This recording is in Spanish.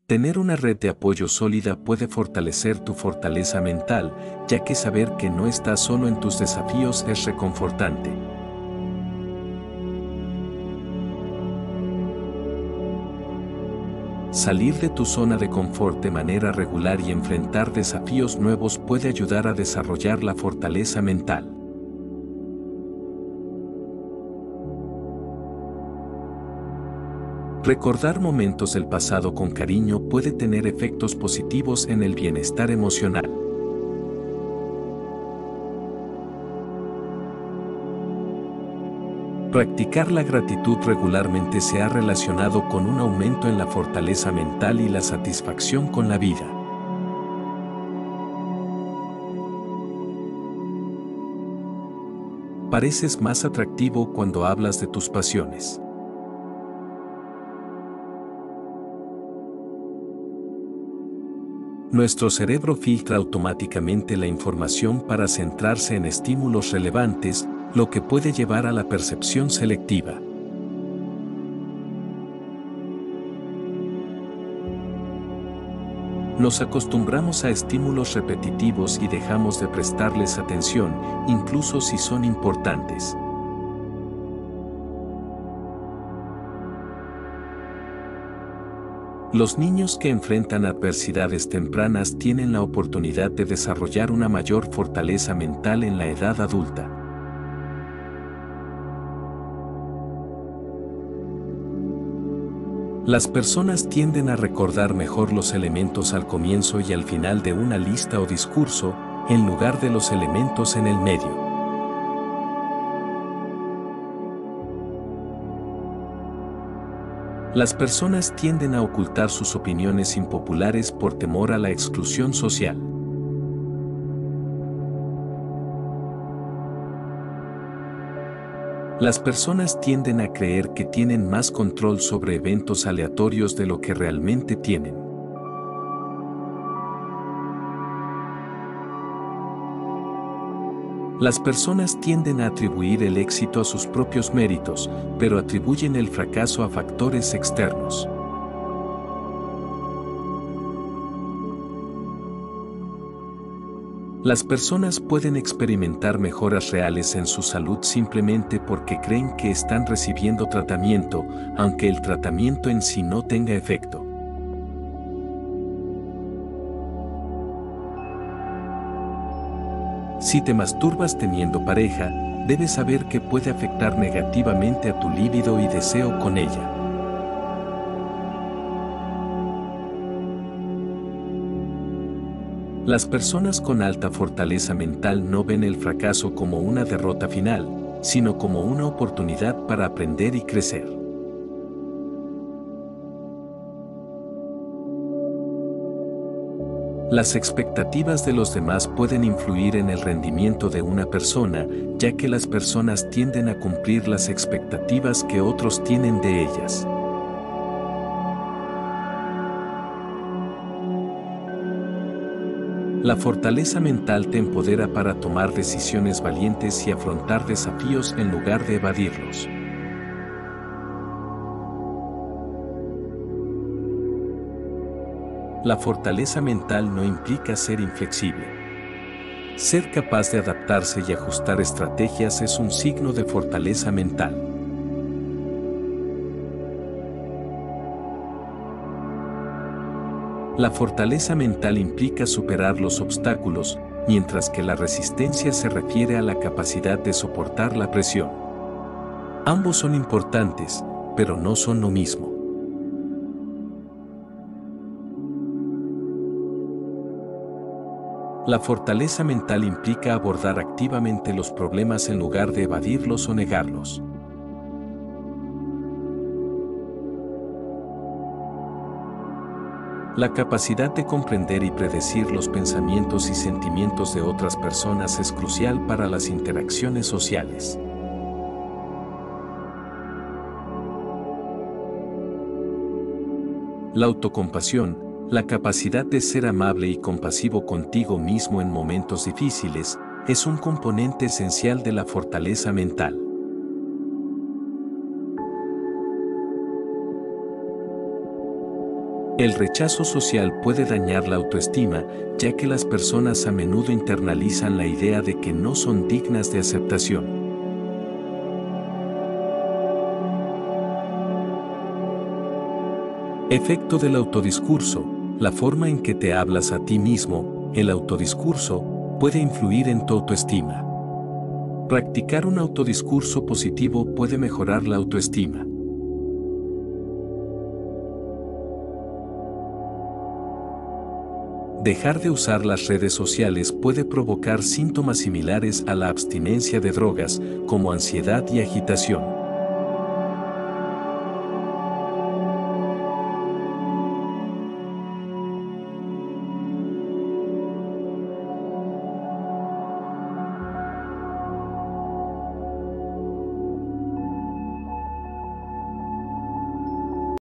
Tener una red de apoyo sólida puede fortalecer tu fortaleza mental, ya que saber que no estás solo en tus desafíos es reconfortante. Salir de tu zona de confort de manera regular y enfrentar desafíos nuevos puede ayudar a desarrollar la fortaleza mental. Recordar momentos del pasado con cariño puede tener efectos positivos en el bienestar emocional. Practicar la gratitud regularmente se ha relacionado con un aumento en la fortaleza mental y la satisfacción con la vida. Pareces más atractivo cuando hablas de tus pasiones. Nuestro cerebro filtra automáticamente la información para centrarse en estímulos relevantes, lo que puede llevar a la percepción selectiva. Nos acostumbramos a estímulos repetitivos y dejamos de prestarles atención, incluso si son importantes. Los niños que enfrentan adversidades tempranas tienen la oportunidad de desarrollar una mayor fortaleza mental en la edad adulta. Las personas tienden a recordar mejor los elementos al comienzo y al final de una lista o discurso, en lugar de los elementos en el medio. Las personas tienden a ocultar sus opiniones impopulares por temor a la exclusión social. Las personas tienden a creer que tienen más control sobre eventos aleatorios de lo que realmente tienen. Las personas tienden a atribuir el éxito a sus propios méritos, pero atribuyen el fracaso a factores externos. Las personas pueden experimentar mejoras reales en su salud simplemente porque creen que están recibiendo tratamiento, aunque el tratamiento en sí no tenga efecto. Si te masturbas teniendo pareja, debes saber que puede afectar negativamente a tu líbido y deseo con ella. Las personas con alta fortaleza mental no ven el fracaso como una derrota final, sino como una oportunidad para aprender y crecer. Las expectativas de los demás pueden influir en el rendimiento de una persona, ya que las personas tienden a cumplir las expectativas que otros tienen de ellas. La fortaleza mental te empodera para tomar decisiones valientes y afrontar desafíos en lugar de evadirlos. La fortaleza mental no implica ser inflexible. Ser capaz de adaptarse y ajustar estrategias es un signo de fortaleza mental. La fortaleza mental implica superar los obstáculos, mientras que la resistencia se refiere a la capacidad de soportar la presión. Ambos son importantes, pero no son lo mismo. La fortaleza mental implica abordar activamente los problemas en lugar de evadirlos o negarlos. La capacidad de comprender y predecir los pensamientos y sentimientos de otras personas es crucial para las interacciones sociales. La autocompasión, la capacidad de ser amable y compasivo contigo mismo en momentos difíciles, es un componente esencial de la fortaleza mental. El rechazo social puede dañar la autoestima, ya que las personas a menudo internalizan la idea de que no son dignas de aceptación. Efecto del autodiscurso. La forma en que te hablas a ti mismo, el autodiscurso, puede influir en tu autoestima. Practicar un autodiscurso positivo puede mejorar la autoestima. Dejar de usar las redes sociales puede provocar síntomas similares a la abstinencia de drogas, como ansiedad y agitación.